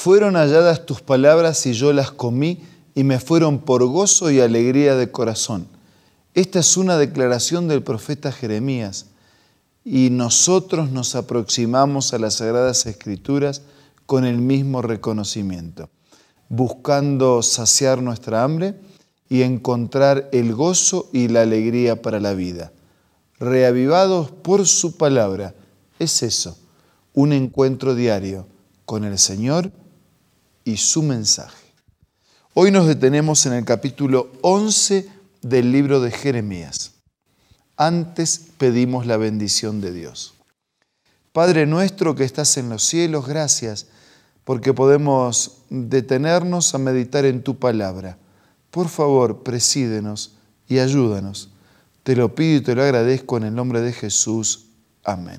Fueron halladas tus palabras y yo las comí y me fueron por gozo y alegría de corazón. Esta es una declaración del profeta Jeremías y nosotros nos aproximamos a las Sagradas Escrituras con el mismo reconocimiento, buscando saciar nuestra hambre y encontrar el gozo y la alegría para la vida. Reavivados por su palabra, es eso, un encuentro diario con el Señor y su mensaje. Hoy nos detenemos en el capítulo 11 del libro de Jeremías. Antes pedimos la bendición de Dios. Padre nuestro que estás en los cielos, gracias porque podemos detenernos a meditar en tu palabra. Por favor, presídenos y ayúdanos. Te lo pido y te lo agradezco en el nombre de Jesús. Amén.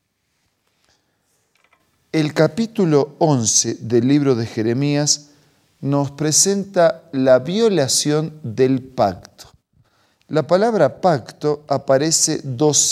El capítulo 11 del libro de Jeremías nos presenta la violación del pacto. La palabra pacto aparece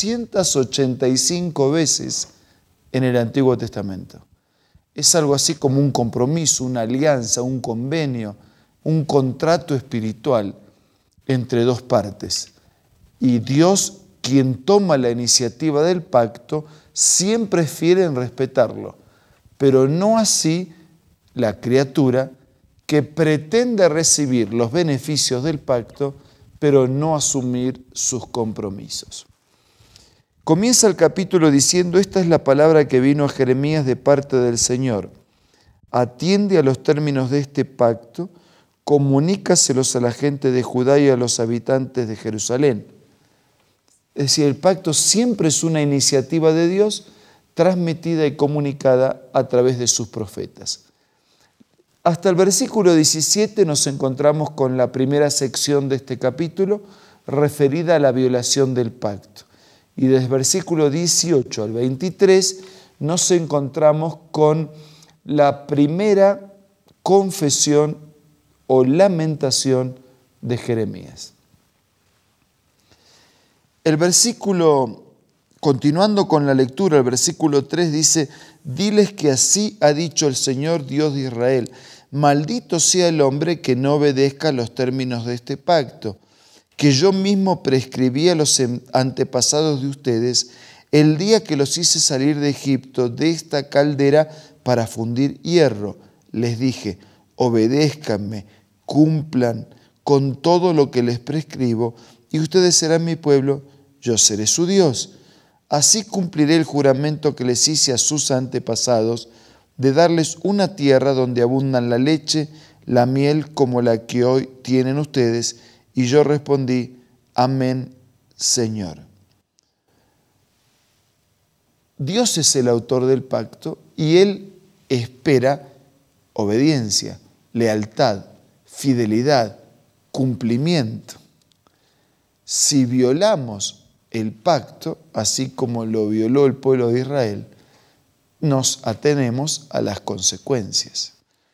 285 veces en el Antiguo Testamento. Es algo así como un compromiso, una alianza, un convenio, un contrato espiritual entre dos partes. Y Dios, quien toma la iniciativa del pacto, siempre es fiel en respetarlo, pero no así la criatura que pretende recibir los beneficios del pacto, pero no asumir sus compromisos. Comienza el capítulo diciendo: esta es la palabra que vino a Jeremías de parte del Señor. Atiende a los términos de este pacto, comunícaselos a la gente de Judá y a los habitantes de Jerusalén. Es decir, el pacto siempre es una iniciativa de Dios transmitida y comunicada a través de sus profetas. Hasta el versículo 17 nos encontramos con la primera sección de este capítulo referida a la violación del pacto. Y desde el versículo 18 al 23 nos encontramos con la primera confesión o lamentación de Jeremías. El versículo, continuando con la lectura, el versículo 3 dice: diles que así ha dicho el Señor Dios de Israel, maldito sea el hombre que no obedezca los términos de este pacto, que yo mismo prescribí a los antepasados de ustedes el día que los hice salir de Egipto, de esta caldera, para fundir hierro. Les dije: obedézcanme, cumplan con todo lo que les prescribo, y ustedes serán mi pueblo, yo seré su Dios. Así cumpliré el juramento que les hice a sus antepasados, de darles una tierra donde abundan la leche, la miel, como la que hoy tienen ustedes. Y yo respondí: amén, Señor. Dios es el autor del pacto y Él espera obediencia, lealtad, fidelidad, cumplimiento. Si violamos el pacto, así como lo violó el pueblo de Israel, nos atenemos a las consecuencias.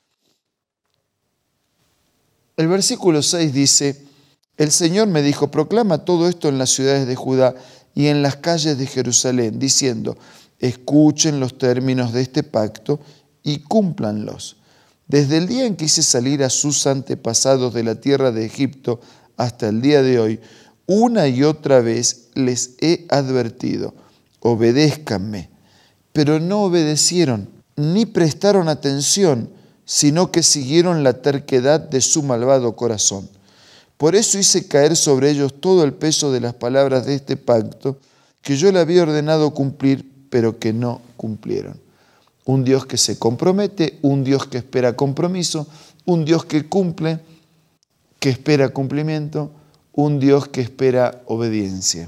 El versículo 6 dice: el Señor me dijo: proclama todo esto en las ciudades de Judá y en las calles de Jerusalén, diciendo: escuchen los términos de este pacto y cúmplanlos. Desde el día en que hice salir a sus antepasados de la tierra de Egipto hasta el día de hoy, una y otra vez les he advertido: obedézcanme. Pero no obedecieron, ni prestaron atención, sino que siguieron la terquedad de su malvado corazón. Por eso hice caer sobre ellos todo el peso de las palabras de este pacto, que yo le había ordenado cumplir, pero que no cumplieron. Un Dios que se compromete, un Dios que espera compromiso, un Dios que cumple, que espera cumplimiento, un Dios que espera obediencia.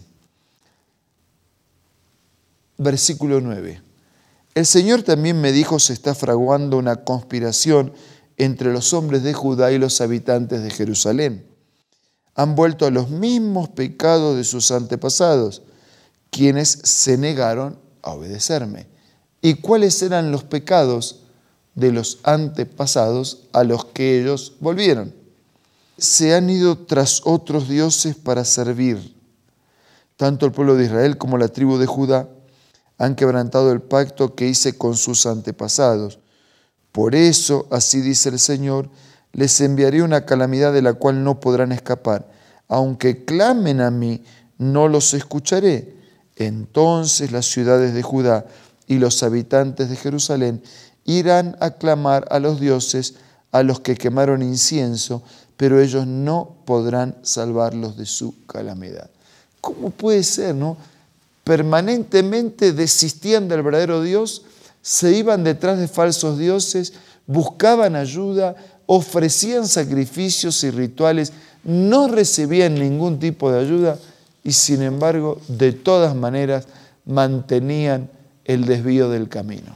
Versículo 9. El Señor también me dijo: se está fraguando una conspiración entre los hombres de Judá y los habitantes de Jerusalén. Han vuelto a los mismos pecados de sus antepasados, quienes se negaron a obedecerme. ¿Y cuáles eran los pecados de los antepasados a los que ellos volvieron? Se han ido tras otros dioses para servir. Tanto el pueblo de Israel como la tribu de Judá han quebrantado el pacto que hice con sus antepasados, Por eso, así dice el Señor, les enviaré una calamidad de la cual no podrán escapar. Aunque clamen a mí, no los escucharé. Entonces las ciudades de Judá y los habitantes de Jerusalén irán a clamar a los dioses a los que quemaron incienso, pero ellos no podrán salvarlos de su calamidad. ¿Cómo puede ser, no? Permanentemente desistían del verdadero Dios, se iban detrás de falsos dioses, buscaban ayuda, ofrecían sacrificios y rituales, no recibían ningún tipo de ayuda y sin embargo, de todas maneras, mantenían el desvío del camino.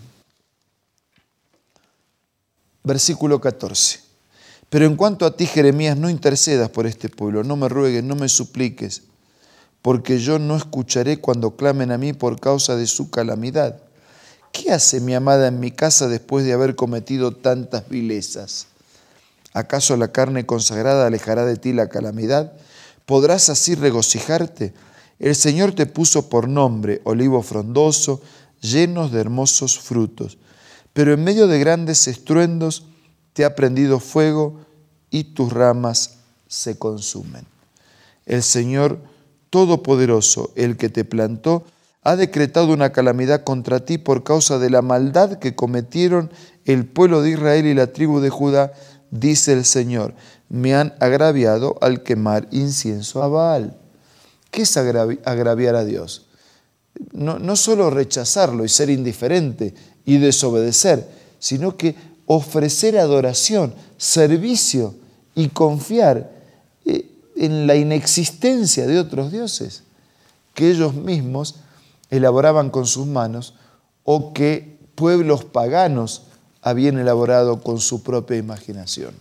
Versículo 14. Pero en cuanto a ti, Jeremías, no intercedas por este pueblo, no me ruegues, no me supliques, porque yo no escucharé cuando clamen a mí por causa de su calamidad. ¿Qué hace mi amada en mi casa después de haber cometido tantas vilezas? ¿Acaso la carne consagrada alejará de ti la calamidad? ¿Podrás así regocijarte? El Señor te puso por nombre, olivo frondoso, llenos de hermosos frutos. Pero en medio de grandes estruendos te ha prendido fuego y tus ramas se consumen. El Señor Todopoderoso, el que te plantó, ha decretado una calamidad contra ti por causa de la maldad que cometieron el pueblo de Israel y la tribu de Judá, dice el Señor. Me han agraviado al quemar incienso a Baal. ¿Qué es agraviar a Dios? No solo rechazarlo y ser indiferente y desobedecer, sino que ofrecer adoración, servicio y confiar en la inexistencia de otros dioses que ellos mismos elaboraban con sus manos o que pueblos paganos habían elaborado con su propia imaginación.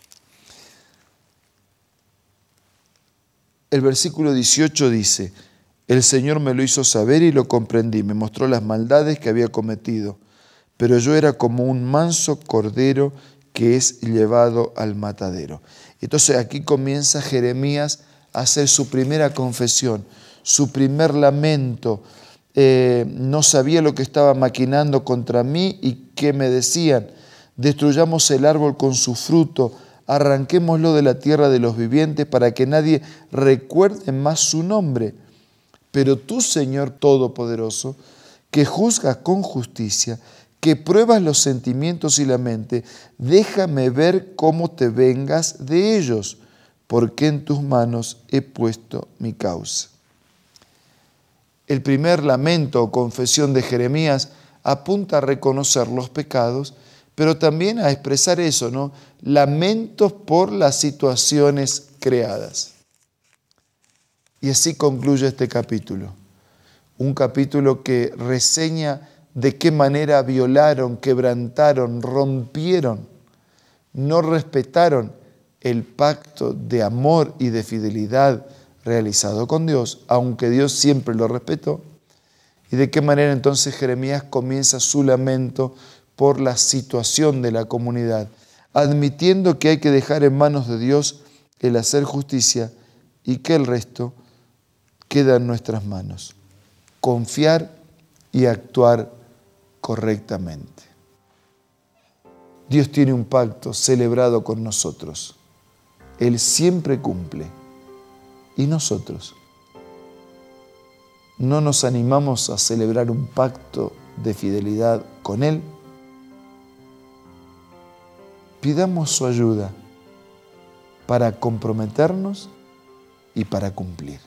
El versículo 18 dice, el Señor me lo hizo saber y lo comprendí, me mostró las maldades que había cometido, pero yo era como un manso cordero que es llevado al matadero. Entonces aquí comienza Jeremías a hacer su primera confesión, su primer lamento. No sabía lo que estaba maquinando contra mí y qué me decían. Destruyamos el árbol con su fruto, arranquémoslo de la tierra de los vivientes para que nadie recuerde más su nombre. Pero tú, Señor Todopoderoso, que juzgas con justicia, que pruebas los sentimientos y la mente, déjame ver cómo te vengas de ellos, porque en tus manos he puesto mi causa. El primer lamento o confesión de Jeremías apunta a reconocer los pecados, pero también a expresar eso, ¿no? Lamentos por las situaciones creadas. Y así concluye este capítulo. Un capítulo que reseña de qué manera violaron, quebrantaron, rompieron, no respetaron el pacto de amor y de fidelidad realizado con Dios, aunque Dios siempre lo respetó. Y de qué manera entonces Jeremías comienza su lamento por la situación de la comunidad, admitiendo que hay que dejar en manos de Dios el hacer justicia y que el resto queda en nuestras manos. Confiar y actuar correctamente. Dios tiene un pacto celebrado con nosotros. Él siempre cumple. ¿Y nosotros? ¿No nos animamos a celebrar un pacto de fidelidad con Él? Pidamos su ayuda para comprometernos y para cumplir.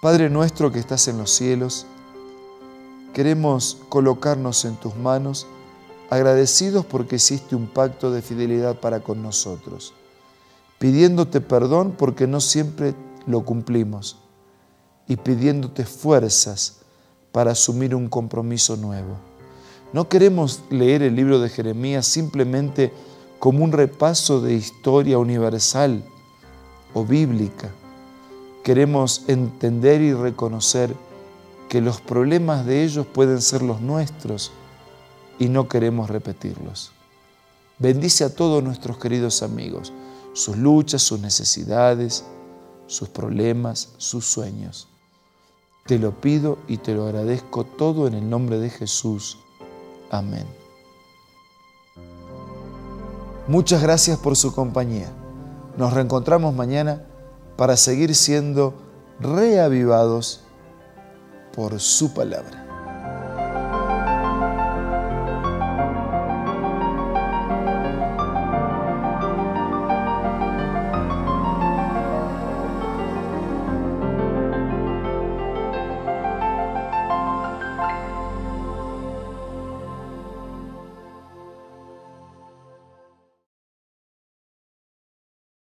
Padre nuestro que estás en los cielos, queremos colocarnos en tus manos, agradecidos porque hiciste un pacto de fidelidad para con nosotros, pidiéndote perdón porque no siempre lo cumplimos y pidiéndote fuerzas para asumir un compromiso nuevo. No queremos leer el libro de Jeremías simplemente como un repaso de historia universal o bíblica. Queremos entender y reconocer que los problemas de ellos pueden ser los nuestros y no queremos repetirlos. Bendice a todos nuestros queridos amigos, sus luchas, sus necesidades, sus problemas, sus sueños. Te lo pido y te lo agradezco todo en el nombre de Jesús. Amén. Muchas gracias por su compañía. Nos reencontramos mañana para seguir siendo reavivados por su palabra.